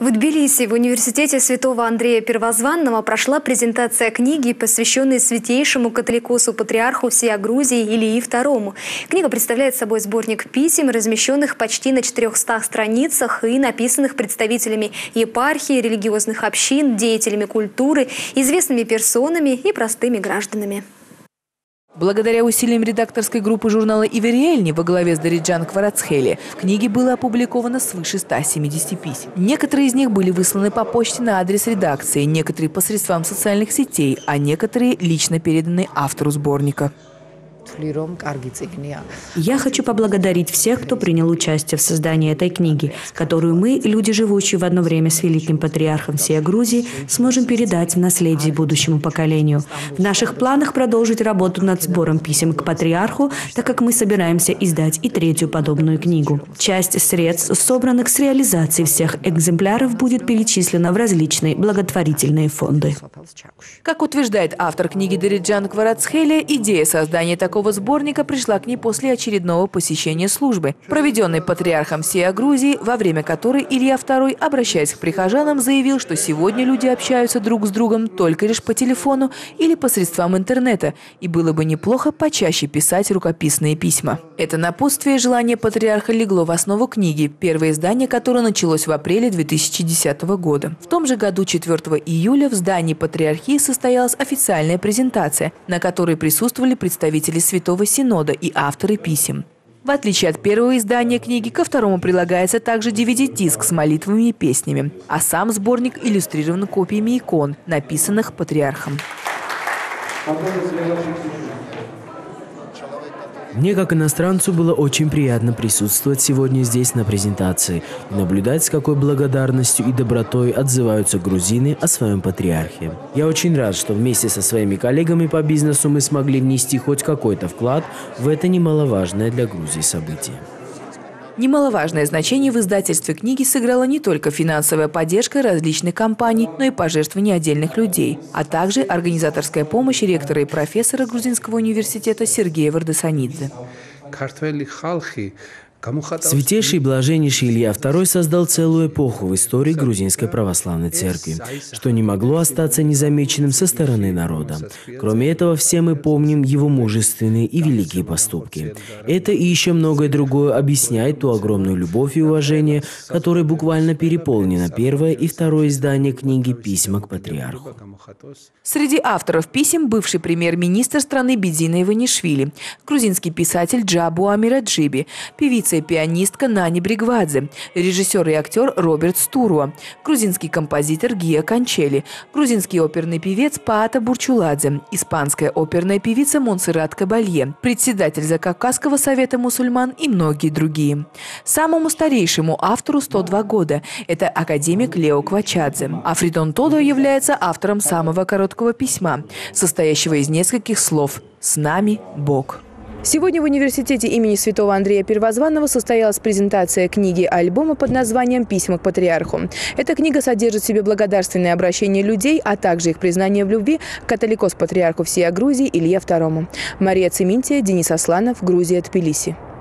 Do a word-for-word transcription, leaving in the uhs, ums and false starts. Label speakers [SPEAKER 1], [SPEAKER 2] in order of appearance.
[SPEAKER 1] В Тбилиси в университете Святого Андрея Первозванного прошла презентация книги, посвященной святейшему католикосу-патриарху всея Грузии Илии второму. Книга представляет собой сборник писем, размещенных почти на четырехстах страницах и написанных представителями епархии, религиозных общин, деятелями культуры, известными персонами и простыми гражданами.
[SPEAKER 2] Благодаря усилиям редакторской группы журнала «Ивериэльни» во главе с Дариджан Кварацхели в книге было опубликовано свыше ста семидесяти писем. Некоторые из них были высланы по почте на адрес редакции, некоторые посредством социальных сетей, а некоторые лично переданы автору сборника.
[SPEAKER 3] Я хочу поблагодарить всех, кто принял участие в создании этой книги, которую мы, люди, живущие в одно время с великим патриархом всей Грузии, сможем передать в наследие будущему поколению. В наших планах продолжить работу над сбором писем к патриарху, так как мы собираемся издать и третью подобную книгу. Часть средств, собранных с реализацией всех экземпляров, будет перечислена в различные благотворительные фонды.
[SPEAKER 2] Как утверждает автор книги Дариджан Кварацхели, идея создания такого сборника пришла к ней после очередного посещения службы, проведенной патриархом всей Грузии, во время которой Илья второй, обращаясь к прихожанам, заявил, что сегодня люди общаются друг с другом только лишь по телефону или посредством интернета, и было бы неплохо почаще писать рукописные письма. Это напутствие и желание патриарха легло в основу книги, первое издание которой началось в апреле две тысячи десятого года. В том же году, четвёртого июля, в здании патриархии состоялась официальная презентация, на которой присутствовали представители Святого Синода и авторы писем. В отличие от первого издания книги, ко второму прилагается также ди ви ди-диск с молитвами и песнями, а сам сборник иллюстрирован копиями икон, написанных патриархом.
[SPEAKER 4] Мне, как иностранцу, было очень приятно присутствовать сегодня здесь на презентации и наблюдать, с какой благодарностью и добротой отзываются грузины о своем патриархе. Я очень рад, что вместе со своими коллегами по бизнесу мы смогли внести хоть какой-то вклад в это немаловажное для Грузии событие.
[SPEAKER 2] Немаловажное значение в издательстве книги сыграла не только финансовая поддержка различных компаний, но и пожертвования отдельных людей, а также организаторская помощь ректора и профессора Грузинского университета Сергея Вардасанидзе.
[SPEAKER 4] Святейший и блаженнейший Илья второй создал целую эпоху в истории Грузинской православной церкви, что не могло остаться незамеченным со стороны народа. Кроме этого, все мы помним его мужественные и великие поступки. Это и еще многое другое объясняет ту огромную любовь и уважение, которой буквально переполнено первое и второе издание книги «Письма к патриарху».
[SPEAKER 2] Среди авторов писем бывший премьер-министр страны Бедина Иванишвили, грузинский писатель Джабу Амираджиби, певица и пианистка Нани Бригвадзе, режиссер и актер Роберт Стуруа, грузинский композитор Гия Кончели, грузинский оперный певец Паата Бурчуладзе, испанская оперная певица Монсеррат Кабалье, председатель Закавказского совета мусульман и многие другие. Самому старейшему автору сто два года – это академик Лео Квачадзе. А Фридон Тодо является автором самого короткого письма, состоящего из нескольких слов «С нами Бог». Сегодня в университете имени Святого Андрея Первозванного состоялась презентация книги альбома под названием «Письма к патриарху». Эта книга содержит в себе благодарственные обращения людей, а также их признание в любви к католикос-патриарху всей Грузии Илье второму. Мария Цементия, Денис Асланов, Грузия, Тбилиси.